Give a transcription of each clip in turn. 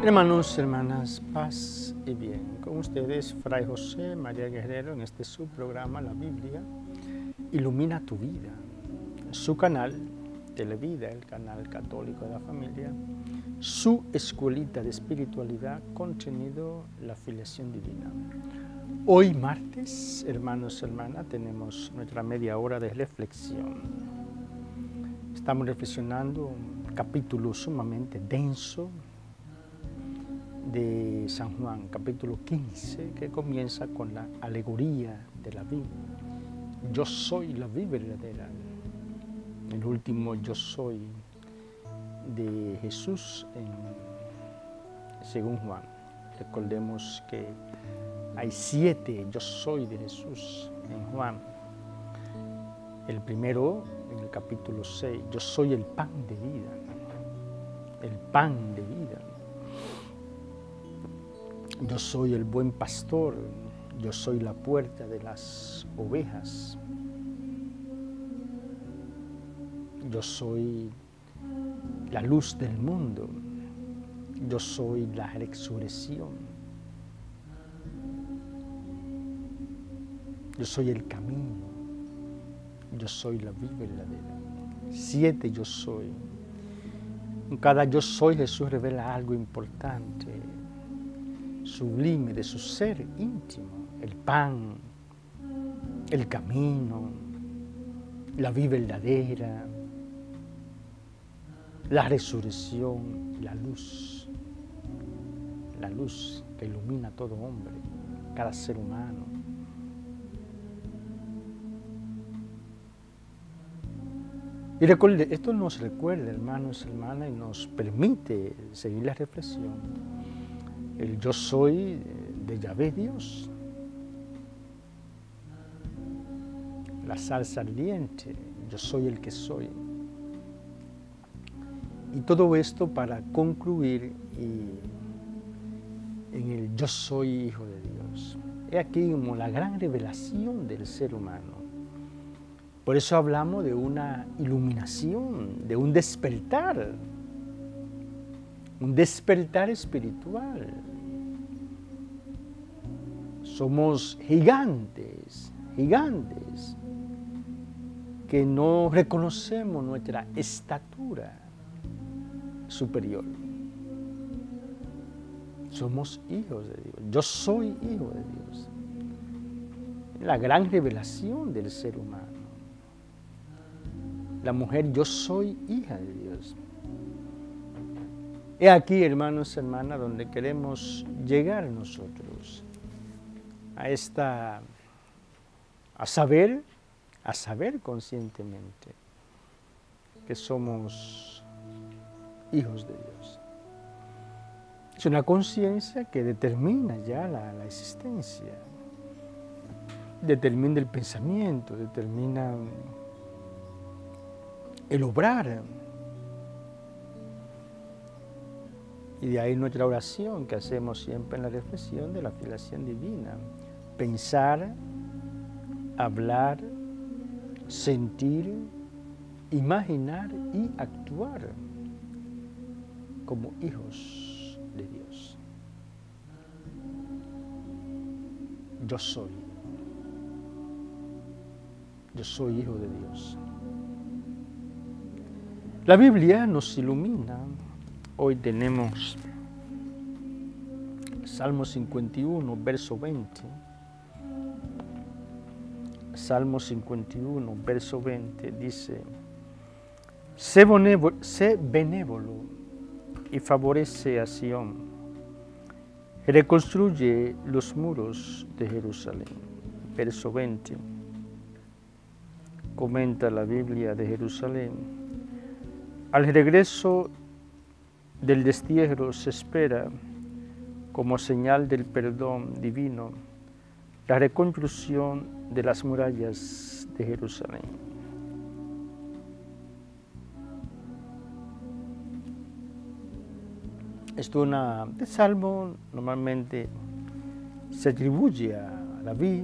Hermanos, hermanas, paz y bien. Con ustedes, Fray José María Guerrero, en este subprograma, La Biblia Ilumina tu Vida. Su canal, Televida, el canal católico de la familia, su escuelita de espiritualidad, contenido La Filiación Divina. Hoy martes, hermanos, hermanas, tenemos nuestra media hora de reflexión. Estamos reflexionando un capítulo sumamente denso de San Juan, capítulo 15, que comienza con la alegoría de la vid. Yo soy la vid verdadera. El último yo soy de Jesús según Juan. Recordemos que hay 7 yo soy de Jesús en Juan. El primero, en el capítulo 6, yo soy el pan de vida. El pan de vida. Yo soy el buen pastor, yo soy la puerta de las ovejas. Yo soy la luz del mundo. Yo soy la resurrección. Yo soy el camino. Yo soy la vida verdadera. 7 yo soy. En cada yo soy Jesús revela algo importante, sublime de su ser íntimo, el pan, el camino, la vida verdadera, la resurrección, la luz que ilumina a todo hombre, cada ser humano. Y recuerde, esto nos recuerda, hermanos y hermanas, y nos permite seguir la reflexión. El yo soy de Yahvé Dios, la salsa ardiente, yo soy el que soy. Y todo esto para concluir en el yo soy hijo de Dios. He aquí como la gran revelación del ser humano. Por eso hablamos de una iluminación, de un despertar espiritual. Somos gigantes que no reconocemos nuestra estatura superior. Somos hijos de Dios. Yo soy hijo de Dios. La gran revelación del ser humano. La mujer, yo soy hija de Dios. He aquí, hermanos y hermanas, donde queremos llegar nosotros a saber conscientemente que somos hijos de Dios. Es una conciencia que determina ya la existencia, determina el pensamiento, determina el obrar. Y de ahí nuestra oración que hacemos siempre en la reflexión de la filiación divina. Pensar, hablar, sentir, imaginar y actuar como hijos de Dios. Yo soy hijo de Dios. La Biblia nos ilumina. Hoy tenemos Salmo 51, verso 20. Salmo 51, verso 20 dice: sé benévolo y favorece a Sión, reconstruye los muros de Jerusalén. Verso 20. Comenta la Biblia de Jerusalén: al regreso del destierro se espera, como señal del perdón divino, la reconstrucción de las murallas de Jerusalén. Este salmo normalmente se atribuye a David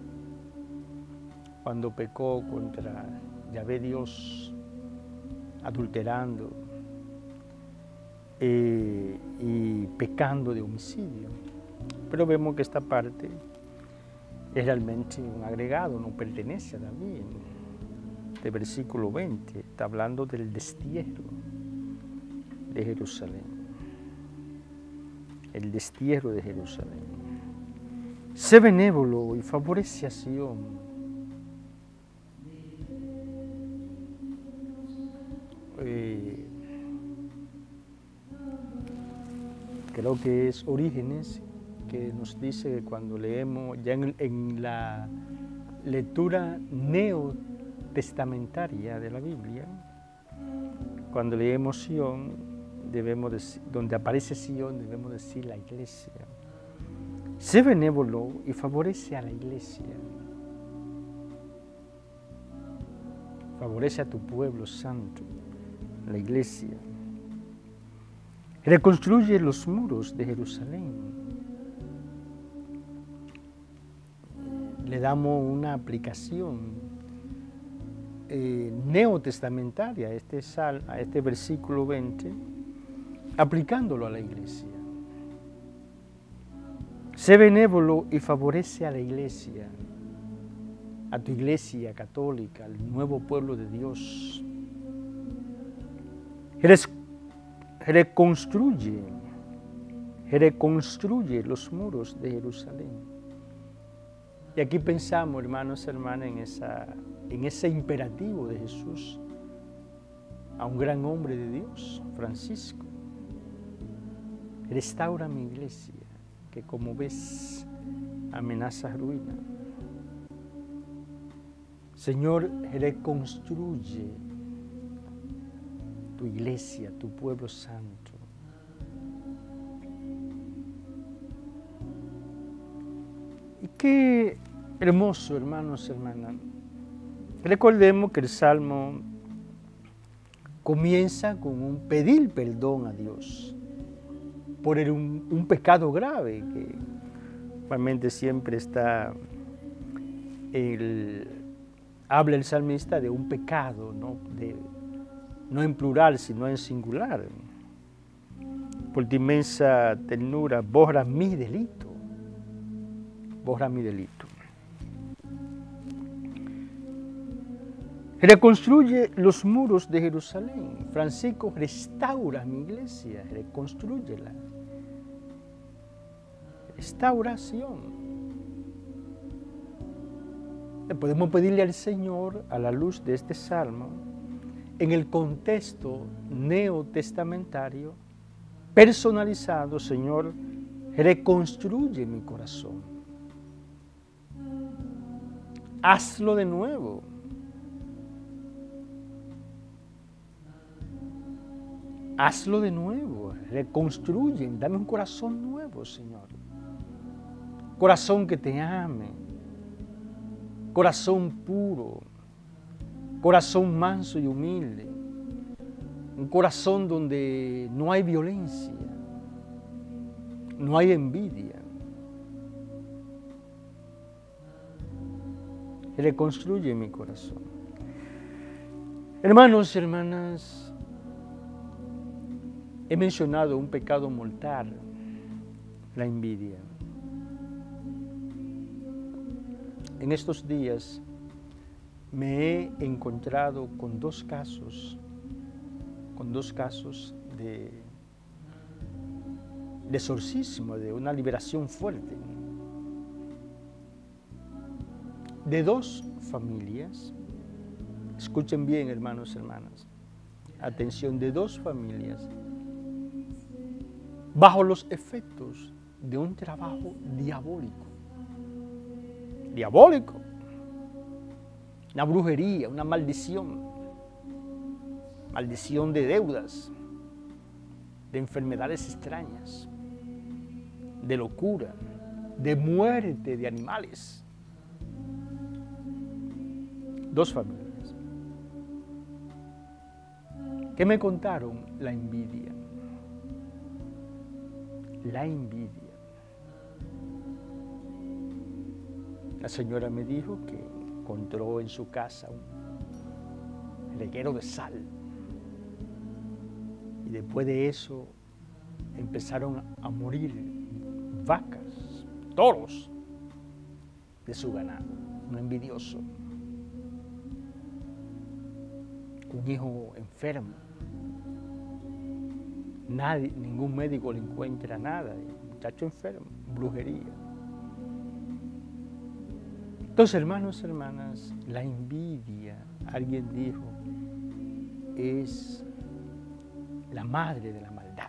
cuando pecó contra Yahvé Dios, adulterando. y pecando de homicidio. Pero vemos que esta parte es realmente un agregado, no pertenece a David. De versículo 20, está hablando del destierro de Jerusalén. El destierro de Jerusalén. Sé benévolo y favorece a Sion. Creo que es Orígenes que nos dice que cuando leemos ya en la lectura neotestamentaria de la Biblia, cuando leemos Sion, debemos decir, donde aparece Sion, debemos decir la iglesia. Sé benévolo y favorece a la iglesia. Favorece a tu pueblo santo, la iglesia. Reconstruye los muros de Jerusalén. Le damos una aplicación neotestamentaria a este versículo 20, aplicándolo a la iglesia. Sé benévolo y favorece a la iglesia, a tu iglesia católica, al nuevo pueblo de Dios. Reconstruye los muros de Jerusalén. Y aquí pensamos, hermanos y hermanas, en ese imperativo de Jesús a un gran hombre de Dios, Francisco. Restaura mi iglesia, que como ves amenaza ruina. Señor, reconstruye tu iglesia, tu pueblo santo. Y qué hermoso, hermanos y hermanas. Recordemos que el Salmo comienza con un pedir perdón a Dios por un pecado grave, que realmente siempre habla el salmista de un pecado, no en plural, sino en singular. Por tu inmensa ternura, borra mi delito. Borra mi delito. Reconstruye los muros de Jerusalén. Francisco restaura mi iglesia, reconstrúyela. Restauración. Podemos pedirle al Señor, a la luz de este salmo, en el contexto neotestamentario, personalizado, Señor, reconstruye mi corazón. Hazlo de nuevo. Hazlo de nuevo, reconstruye, dame un corazón nuevo, Señor. Corazón que te ame, corazón puro, corazón manso y humilde, un corazón donde no hay violencia, no hay envidia. Reconstruye mi corazón. Hermanos y hermanas, he mencionado un pecado mortal, la envidia. En estos días me he encontrado con dos casos de exorcismo, de una liberación fuerte, de dos familias. Escuchen bien, hermanos y hermanas, atención, de dos familias bajo los efectos de un trabajo diabólico. Diabólico. Una brujería, una maldición. Maldición de deudas, de enfermedades extrañas, de locura, de muerte de animales. Dos familias. ¿Qué me contaron? La envidia. La envidia. La señora me dijo que encontró en su casa un reguero de sal. Y después de eso empezaron a morir vacas, toros de su ganado, un envidioso, un hijo enfermo. Nadie, ningún médico le encuentra nada, muchacho enfermo, brujería. Entonces, hermanos, hermanas, la envidia, alguien dijo, es la madre de la maldad.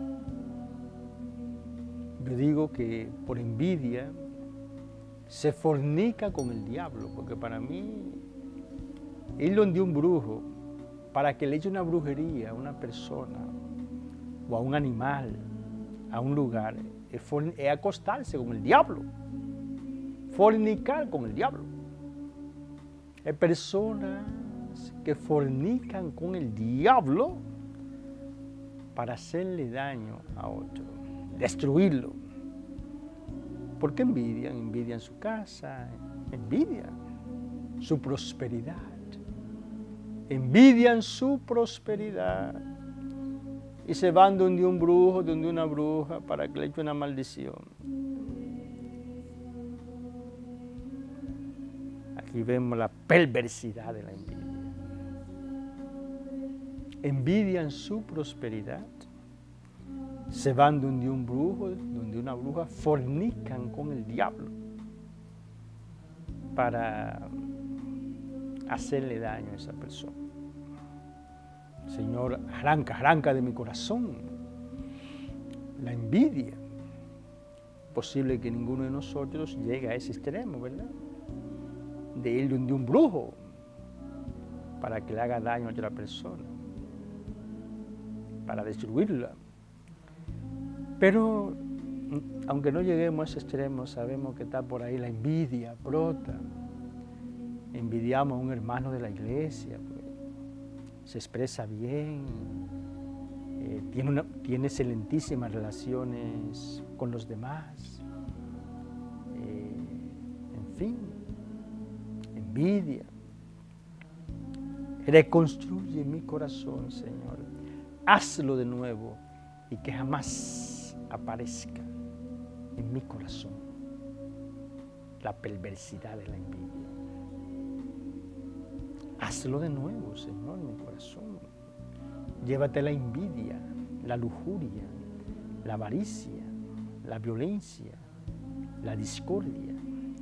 Yo digo que por envidia se fornica con el diablo, porque para mí, ir donde un brujo, para que le eche una brujería a una persona, o a un animal, a un lugar, es acostarse con el diablo, fornicar con el diablo. Hay personas que fornican con el diablo para hacerle daño a otro, destruirlo. ¿Por qué envidian? Envidian su casa, envidian su prosperidad, envidian su prosperidad. Y se van donde un brujo, donde una bruja, para que le eche una maldición. Aquí vemos la perversidad de la envidia. Envidian su prosperidad, se van donde un brujo, donde una bruja, fornican con el diablo para hacerle daño a esa persona. Señor, arranca de mi corazón la envidia. Posible que ninguno de nosotros llegue a ese extremo, ¿verdad? De ir donde un brujo para que le haga daño a otra persona, para destruirla. Pero, aunque no lleguemos a ese extremo, sabemos que está por ahí la envidia, brota. Envidiamos a un hermano de la iglesia, se expresa bien, tiene excelentísimas relaciones con los demás, en fin, envidia. Reconstruye mi corazón, Señor, hazlo de nuevo y que jamás aparezca en mi corazón la perversidad de la envidia. Hazlo de nuevo, Señor, en mi corazón. Llévate la envidia, la lujuria, la avaricia, la violencia, la discordia.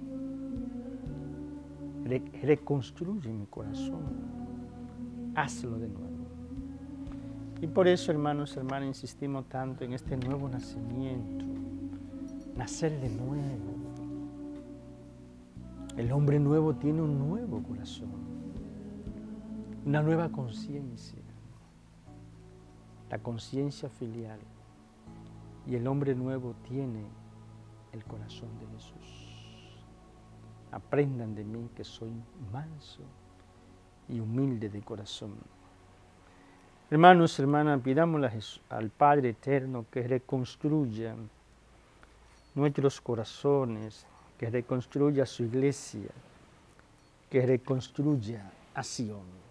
Reconstruye mi corazón. Hazlo de nuevo. Y por eso, hermanos, hermanas, insistimos tanto en este nuevo nacimiento. Nacer de nuevo. El hombre nuevo tiene un nuevo corazón. Una nueva conciencia, la conciencia filial, y el hombre nuevo tiene el corazón de Jesús. Aprendan de mí que soy manso y humilde de corazón. Hermanos, hermanas, pidámosle al Padre Eterno que reconstruya nuestros corazones, que reconstruya su iglesia, que reconstruya a Sion.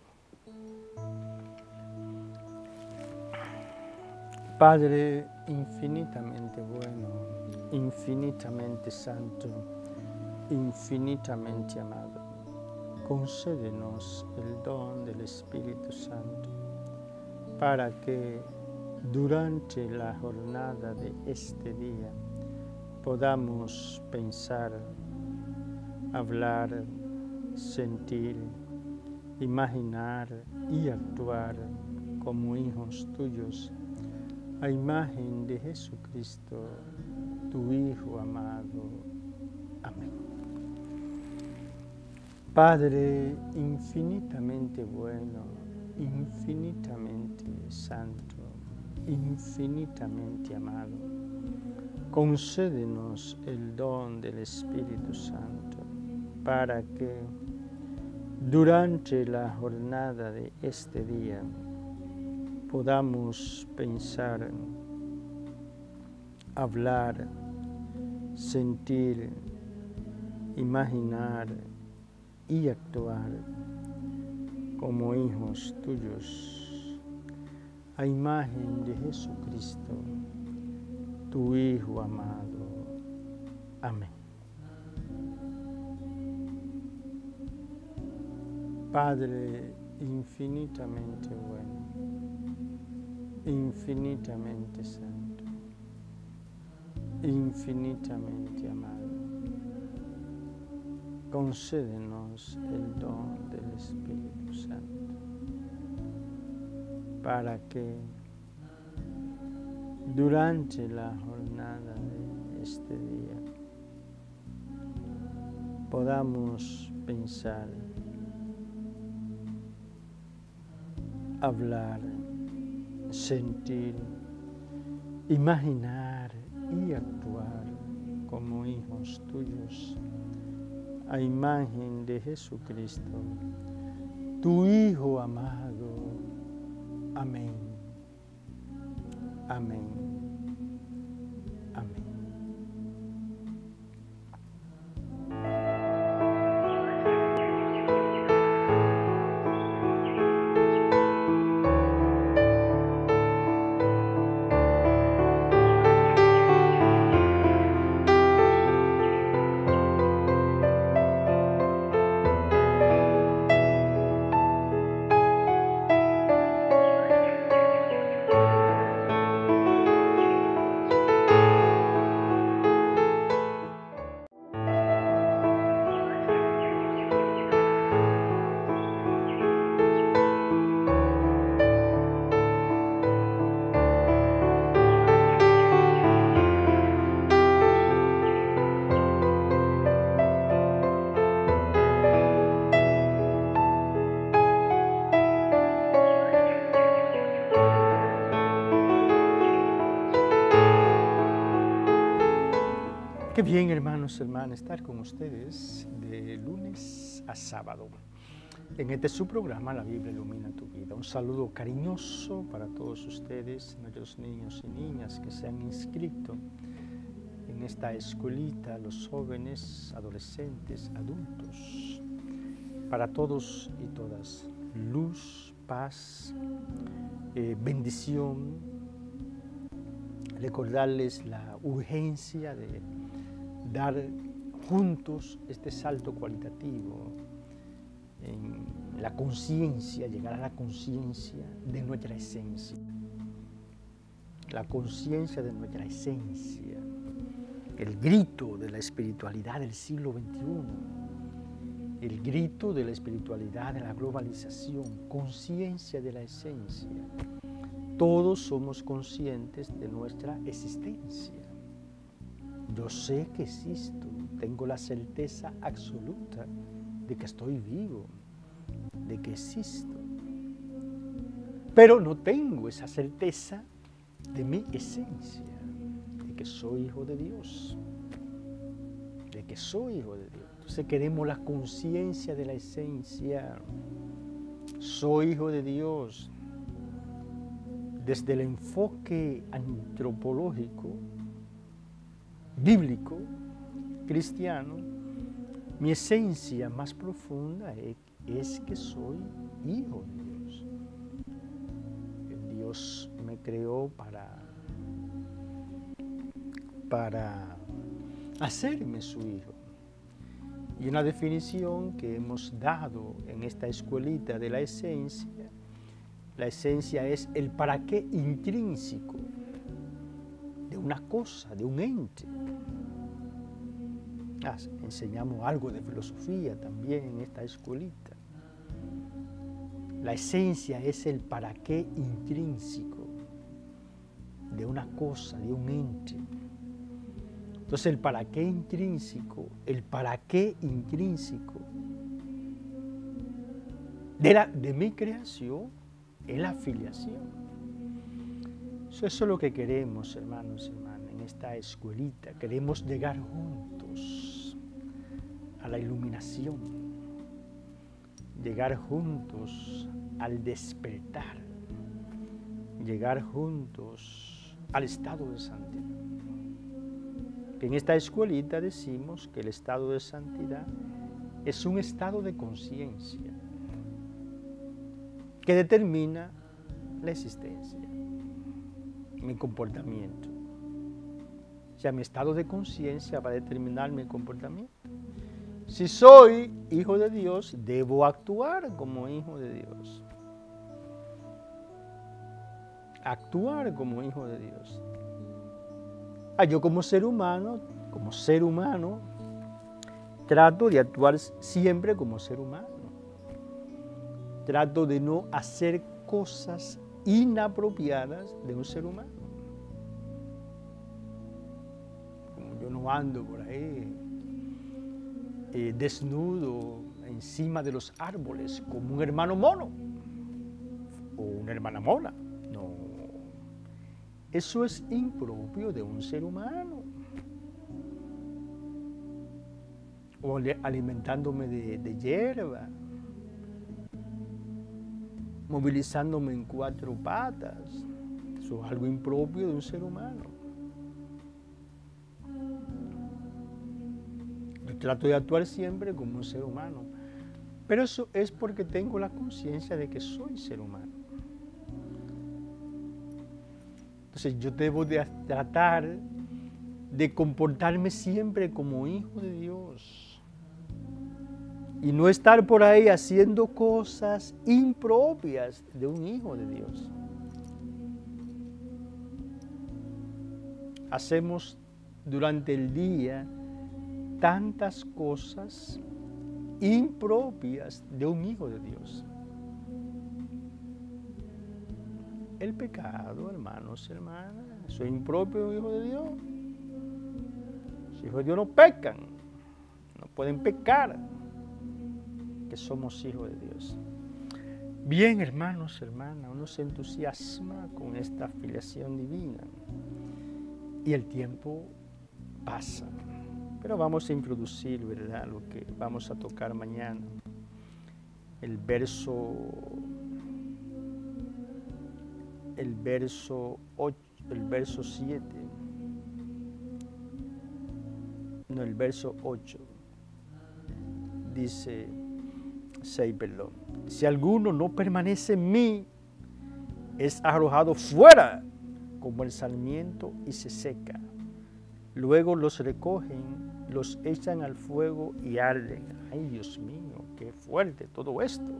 Padre infinitamente bueno, infinitamente santo, infinitamente amado, concédenos el don del Espíritu Santo para que durante la jornada de este día podamos pensar, hablar, sentir, imaginar y actuar como hijos tuyos, a imagen de Jesucristo, tu Hijo amado. Amén. Padre infinitamente bueno, infinitamente santo, infinitamente amado, concédenos el don del Espíritu Santo para que durante la jornada de este día podamos pensar, hablar, sentir, imaginar y actuar como hijos tuyos, a imagen de Jesucristo, tu Hijo amado. Amén. Padre infinitamente bueno, infinitamente santo, infinitamente amado, concédenos el don del Espíritu Santo, para que durante la jornada de este día podamos pensar, hablar, sentir, imaginar y actuar como hijos tuyos, a imagen de Jesucristo, tu Hijo amado. Amén. Amén. Amén. Qué bien, hermanos, hermanas, estar con ustedes de lunes a sábado. En este su programa, La Biblia Ilumina Tu Vida. Un saludo cariñoso para todos ustedes, nuestros niños y niñas que se han inscrito en esta escuelita, los jóvenes, adolescentes, adultos. Para todos y todas, luz, paz, bendición. Recordarles la urgencia de dar juntos este salto cualitativo en la conciencia, llegar a la conciencia de nuestra esencia. La conciencia de nuestra esencia, el grito de la espiritualidad del siglo XXI, el grito de la espiritualidad de la globalización, conciencia de la esencia. Todos somos conscientes de nuestra existencia. Yo sé que existo, tengo la certeza absoluta de que estoy vivo, de que existo. Pero no tengo esa certeza de mi esencia, de que soy hijo de Dios, de que soy hijo de Dios. Entonces queremos la conciencia de la esencia. Soy hijo de Dios. Desde el enfoque antropológico, bíblico, cristiano, mi esencia más profunda es que soy hijo de Dios. Dios me creó para hacerme su hijo. Y una definición que hemos dado en esta escuelita de la esencia es el para qué intrínseco de una cosa, de un ente. Enseñamos algo de filosofía también en esta escuelita. La esencia es el para qué intrínseco de una cosa, de un ente. Entonces el para qué intrínseco de mi creación es la filiación. Eso es lo que queremos, hermanos y hermanas, en esta escuelita. Queremos llegar juntos a la iluminación, llegar juntos al despertar, llegar juntos al estado de santidad. En esta escuelita decimos que el estado de santidad es un estado de conciencia que determina la existencia, mi comportamiento. O sea, mi estado de conciencia va a determinar mi comportamiento. Si soy hijo de Dios, debo actuar como hijo de Dios. Actuar como hijo de Dios. Yo como ser humano, trato de actuar siempre como ser humano. Trato de no hacer cosas inapropiadas de un ser humano. Como yo no ando por ahí desnudo encima de los árboles como un hermano mono o una hermana mona. No, eso es impropio de un ser humano. O alimentándome de hierba, movilizándome en 4 patas. Eso es algo impropio de un ser humano. Yo trato de actuar siempre como un ser humano, pero eso es porque tengo la conciencia de que soy ser humano. Entonces yo debo de tratar de comportarme siempre como hijo de Dios y no estar por ahí haciendo cosas impropias de un hijo de Dios. Hacemos durante el día tantas cosas impropias de un hijo de Dios. El pecado, hermanos y hermanas, eso es impropio de un hijo de Dios. Los hijos de Dios no pecan, no pueden pecar, que somos hijos de Dios. Bien, hermanos, hermanas, uno se entusiasma con esta filiación divina y el tiempo pasa. Pero vamos a introducir, ¿verdad?, lo que vamos a tocar mañana. El verso 8. Dice 6, perdón. Si alguno no permanece en mí, es arrojado fuera como el sarmiento y se seca. Luego los recogen, los echan al fuego y arden. Ay, Dios mío, qué fuerte todo esto.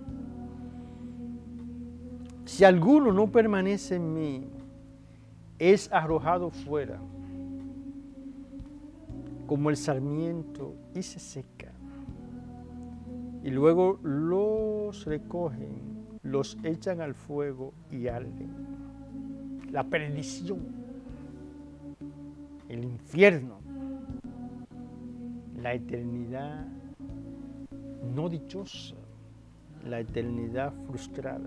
Si alguno no permanece en mí, es arrojado fuera como el sarmiento y se seca. Y luego los recogen, los echan al fuego y arden. La perdición, el infierno, la eternidad no dichosa, la eternidad frustrada.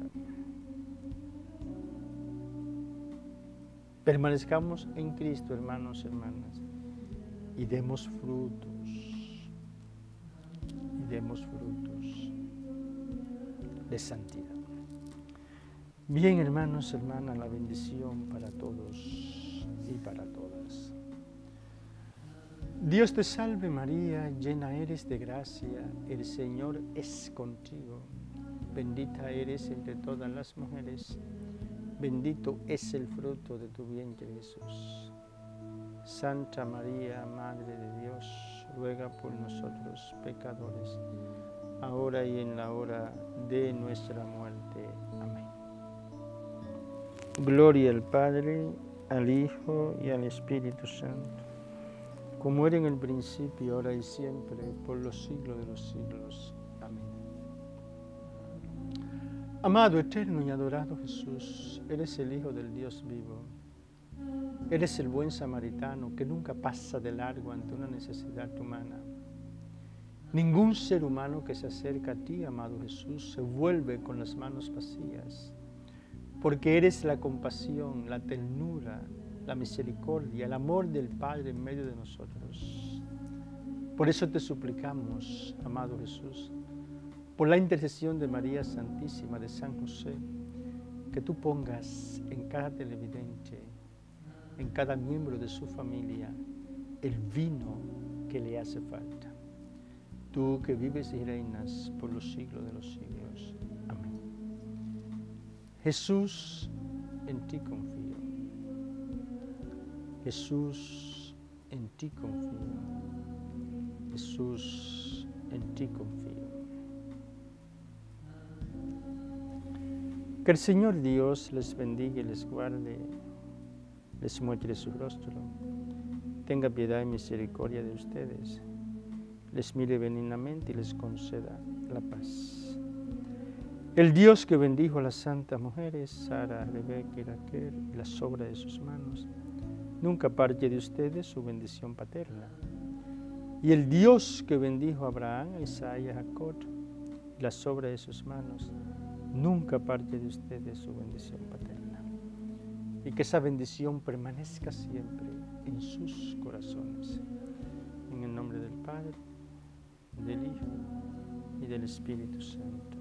Permanezcamos en Cristo, hermanos y hermanas, y demos frutos, de santidad. Bien, hermanos y hermanas, la bendición para todos y para todas. Dios te salve María, llena eres de gracia, el Señor es contigo. Bendita eres entre todas las mujeres, bendito es el fruto de tu vientre Jesús. Santa María, Madre de Dios, ruega por nosotros pecadores, ahora y en la hora de nuestra muerte. Amén. Gloria al Padre, al Hijo y al Espíritu Santo, como era en el principio, ahora y siempre, por los siglos de los siglos. Amén. Amado, eterno y adorado Jesús, eres el Hijo del Dios vivo. Eres el buen samaritano que nunca pasa de largo ante una necesidad humana. Ningún ser humano que se acerca a ti, amado Jesús, se vuelve con las manos vacías, porque eres la compasión, la ternura, la misericordia, el amor del Padre en medio de nosotros. Por eso te suplicamos, amado Jesús, por la intercesión de María Santísima, de San José, que tú pongas en cada televidente, en cada miembro de su familia, el vino que le hace falta. Tú que vives y reinas por los siglos de los siglos. Amén. Jesús, en ti confío. Jesús, en ti confío. Jesús, en ti confío. Que el Señor Dios les bendiga y les guarde, les muestre su rostro, tenga piedad y misericordia de ustedes, les mire benignamente y les conceda la paz. El Dios que bendijo a las santas mujeres, Sara, Rebeca y Raquel, y las obras de sus manos, nunca aparte de ustedes su bendición paterna. Y el Dios que bendijo a Abraham, a Isaac y a Jacob, y las obras de sus manos, nunca aparte de ustedes su bendición paterna. Y que esa bendición permanezca siempre en sus corazones. En el nombre del Padre, del Hijo y del Espíritu Santo.